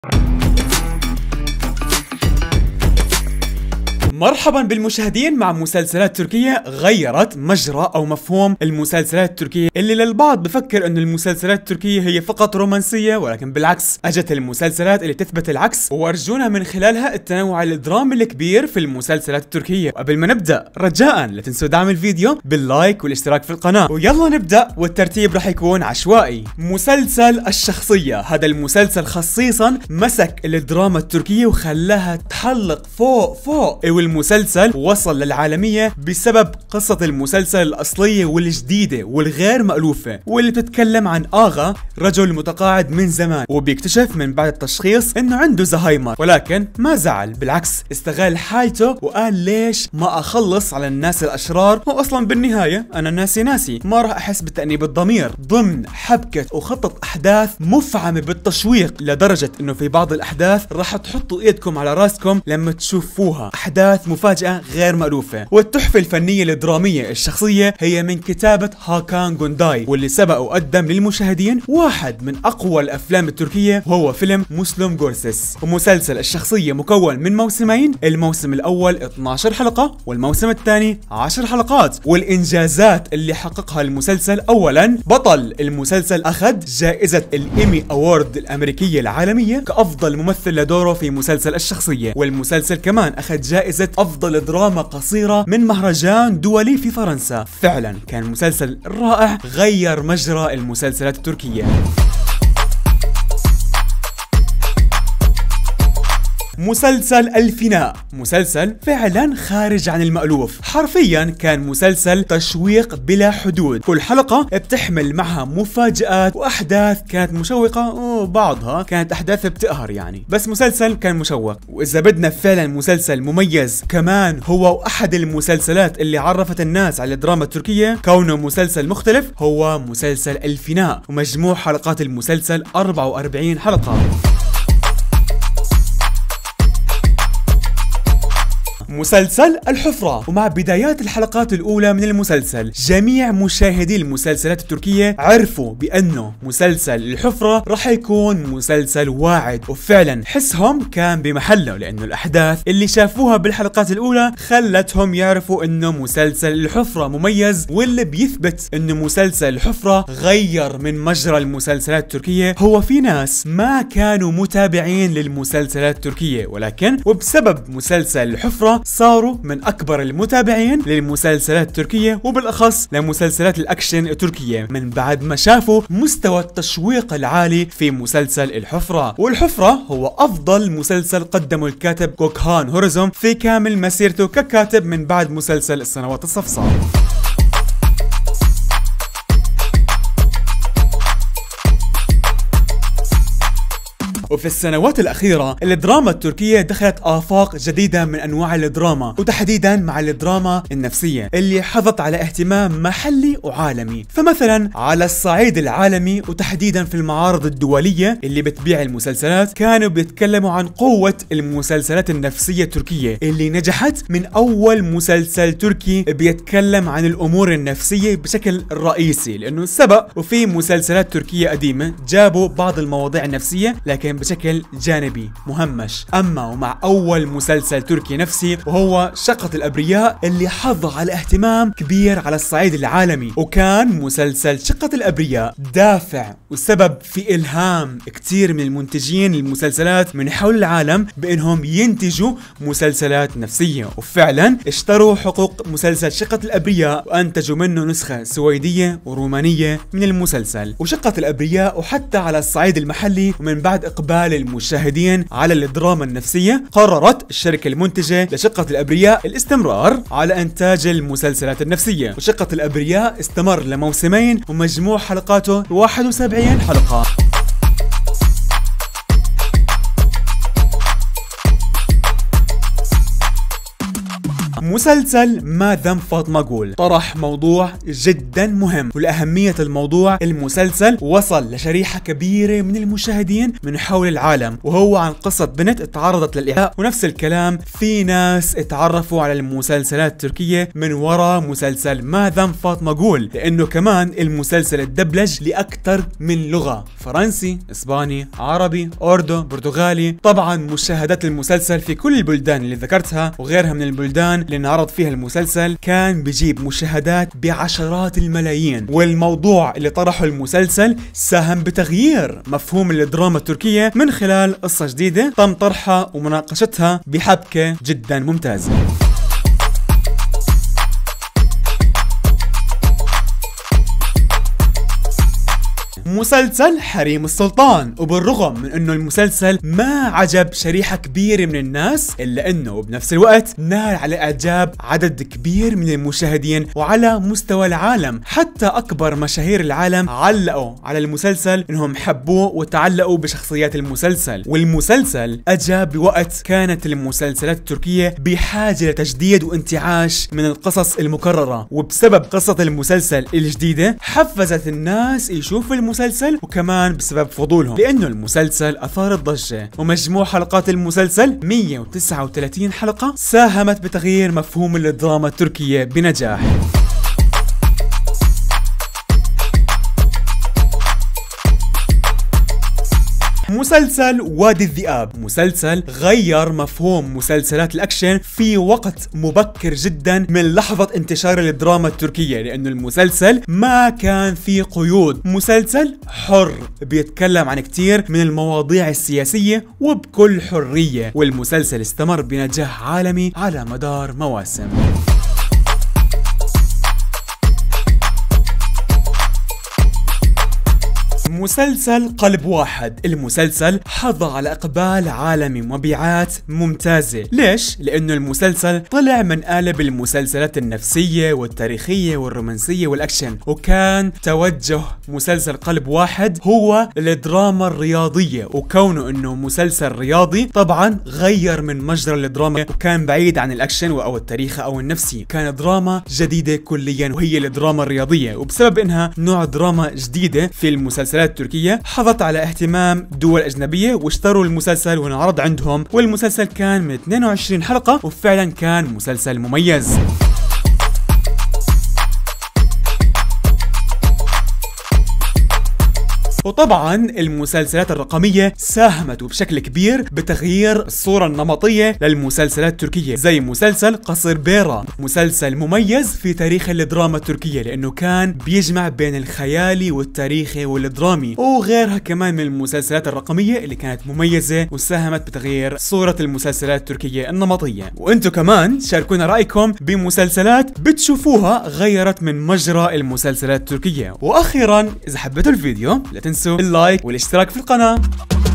مرحبا بالمشاهدين مع مسلسلات تركية غيرت مجرى او مفهوم المسلسلات التركية، اللي للبعض بفكر انه المسلسلات التركية هي فقط رومانسية، ولكن بالعكس اجت المسلسلات اللي تثبت العكس وارجونا من خلالها التنوع الدرامي الكبير في المسلسلات التركية. وقبل ما نبدأ رجاء لا تنسوا دعم الفيديو باللايك والاشتراك في القناة، ويلا نبدأ والترتيب راح يكون عشوائي. مسلسل الشخصية، هذا المسلسل خصيصا مسك الدراما التركية وخلاها تحلق فوق والمسلسل وصل للعالمية بسبب قصة المسلسل الأصلية والجديدة والغير مألوفة، واللي بتتكلم عن آغا، رجل متقاعد من زمان وبيكتشف من بعد التشخيص انه عنده زهايمر، ولكن ما زعل، بالعكس استغل حالته وقال ليش ما اخلص على الناس الاشرار، واصلا بالنهاية انا ناسي ما راح احس بتأنيب الضمير، ضمن حبكة وخطط احداث مفعمة بالتشويق لدرجة انه في بعض الاحداث راح تحطوا ايدكم على راسكم لما تشوفوها، احداث مفاجأة غير مألوفة. والتحفة الفنية الدرامية الشخصية هي من كتابة هاكان جونداي، واللي سبق وقدم للمشاهدين واحد من أقوى الأفلام التركية وهو فيلم مسلم جورسس. ومسلسل الشخصية مكون من موسمين، الموسم الأول 12 حلقة والموسم الثاني 10 حلقات. والإنجازات اللي حققها المسلسل، أولا بطل المسلسل أخذ جائزة الإيمي أوارد الأمريكية العالمية كأفضل ممثل لدوره في مسلسل الشخصية، والمسلسل كمان أخذ جائزة أفضل دراما قصيرة من مهرجان دولي في فرنسا. فعلا كان مسلسل رائع غير مجرى المسلسلات التركية. مسلسل الفناء، مسلسل فعلا خارج عن المألوف، حرفيا كان مسلسل تشويق بلا حدود، كل حلقة بتحمل معها مفاجآت وأحداث كانت مشوقة وبعضها كانت أحداث بتقهر يعني، بس مسلسل كان مشوق. وإذا بدنا فعلا مسلسل مميز كمان هو أحد المسلسلات اللي عرفت الناس على الدراما التركية كونه مسلسل مختلف، هو مسلسل الفناء، ومجموع حلقات المسلسل 44 حلقة. مسلسل الحفرة، ومع بدايات الحلقات الأولى من المسلسل جميع مشاهدي المسلسلات التركية عرفوا بأنه مسلسل الحفرة راح يكون مسلسل واعد، وفعلا حسهم كان بمحله، لأنه الأحداث اللي شافوها بالحلقات الأولى خلتهم يعرفوا أنه مسلسل الحفرة مميز، واللي بيثبت أنه مسلسل الحفرة غير من مجرى المسلسلات التركية. هو في ناس ما كانوا متابعين للمسلسلات التركية، ولكن وبسبب مسلسل الحفرة صاروا من أكبر المتابعين للمسلسلات التركية، وبالأخص لمسلسلات الأكشن التركية، من بعد ما شافوا مستوى التشويق العالي في مسلسل الحفرة. والحفرة هو أفضل مسلسل قدمه الكاتب جوكهان هورزوم في كامل مسيرته ككاتب من بعد مسلسل السنوات الصفصاف. وفي السنوات الأخيرة الدراما التركية دخلت آفاق جديدة من أنواع الدراما، وتحديدا مع الدراما النفسية اللي حظت على اهتمام محلي وعالمي. فمثلا على الصعيد العالمي وتحديدا في المعارض الدولية اللي بتبيع المسلسلات، كانوا بيتكلموا عن قوة المسلسلات النفسية التركية اللي نجحت، من أول مسلسل تركي بيتكلم عن الأمور النفسية بشكل رئيسي، لأنه سبق وفي مسلسلات تركية قديمة جابوا بعض المواضيع النفسية لكن بشكل جانبي مهمش. أما ومع أول مسلسل تركي نفسي وهو شقة الأبرياء اللي حظى على اهتمام كبير على الصعيد العالمي، وكان مسلسل شقة الأبرياء دافع وسبب في إلهام كتير من المنتجين للمسلسلات من حول العالم بأنهم ينتجوا مسلسلات نفسية، وفعلا اشتروا حقوق مسلسل شقة الأبرياء وأنتجوا منه نسخة سويدية ورومانية من المسلسل. وشقة الأبرياء وحتى على الصعيد المحلي ومن بعد إقبال المشاهدين على الدراما النفسية، قررت الشركة المنتجة لشقة الأبرياء الاستمرار على إنتاج المسلسلات النفسية، وشقة الأبرياء استمر لموسمين ومجموع حلقاته 71 حلقة. مسلسل ما ذنب فاطمة قول طرح موضوع جدا مهم، ولأهمية الموضوع المسلسل وصل لشريحة كبيرة من المشاهدين من حول العالم، وهو عن قصة بنت تعرضت للإعداء. ونفس الكلام في ناس اتعرفوا على المسلسلات التركية من وراء مسلسل ما ذنب فاطمة قول، لأنه كمان المسلسل اتدبلج لأكثر من لغة، فرنسي، إسباني، عربي، أردو، برتغالي. طبعا مشاهدات المسلسل في كل البلدان اللي ذكرتها وغيرها من البلدان اللي انعرض فيها المسلسل كان بيجيب مشاهدات بعشرات الملايين. والموضوع اللي طرحه المسلسل ساهم بتغيير مفهوم الدراما التركية من خلال قصة جديدة تم طرحها ومناقشتها بحبكة جدا ممتازة. مسلسل حريم السلطان، وبالرغم من انه المسلسل ما عجب شريحة كبيرة من الناس الا انه بنفس الوقت نال على اعجاب عدد كبير من المشاهدين وعلى مستوى العالم. حتى اكبر مشاهير العالم علقوا على المسلسل انهم حبوه وتعلقوا بشخصيات المسلسل. والمسلسل اجى بوقت كانت المسلسلات التركية بحاجة لتجديد وانتعاش من القصص المكررة، وبسبب قصة المسلسل الجديدة حفزت الناس يشوفوا المسلسل، وكمان بسبب فضولهم لأنه المسلسل أثار الضجة. ومجموع حلقات المسلسل 139 حلقة ساهمت بتغيير مفهوم الدراما التركية بنجاح. مسلسل وادي الذئاب، مسلسل غير مفهوم مسلسلات الأكشن في وقت مبكر جدا من لحظة انتشار الدراما التركية، لأنه المسلسل ما كان فيه قيود، مسلسل حر بيتكلم عن كتير من المواضيع السياسية وبكل حرية. والمسلسل استمر بنجاح عالمي على مدار مواسم. مسلسل قلب واحد، المسلسل حظى على إقبال عالمي ومبيعات ممتازة. ليش؟ لأنه المسلسل طلع من قالب المسلسلات النفسية والتاريخية والرومانسية والأكشن، وكان توجه مسلسل قلب واحد هو الدراما الرياضية، وكونه أنه مسلسل رياضي طبعا غير من مجرى الدراما وكان بعيد عن الأكشن أو التاريخ أو النفسي، كان دراما جديدة كليا وهي الدراما الرياضية. وبسبب أنها نوع دراما جديدة في المسلسلات التركية حظت على اهتمام دول أجنبية واشتروا المسلسل وانعرض عندهم. والمسلسل كان من 22 حلقة وفعلا كان مسلسل مميز. وطبعا المسلسلات الرقمية ساهمت بشكل كبير بتغيير الصورة النمطية للمسلسلات التركية، زي مسلسل قصر بيرة، مسلسل مميز في تاريخ الدراما التركية لأنه كان بيجمع بين الخيالي والتاريخي والدرامي، وغيرها كمان من المسلسلات الرقمية اللي كانت مميزة وساهمت بتغيير صورة المسلسلات التركية النمطية. وانتو كمان شاركونا رأيكم بمسلسلات بتشوفوها غيرت من مجرى المسلسلات التركية. وأخيرا إذا حبيتوا الفيديو لا تنسوا اللايك والاشتراك في القناة.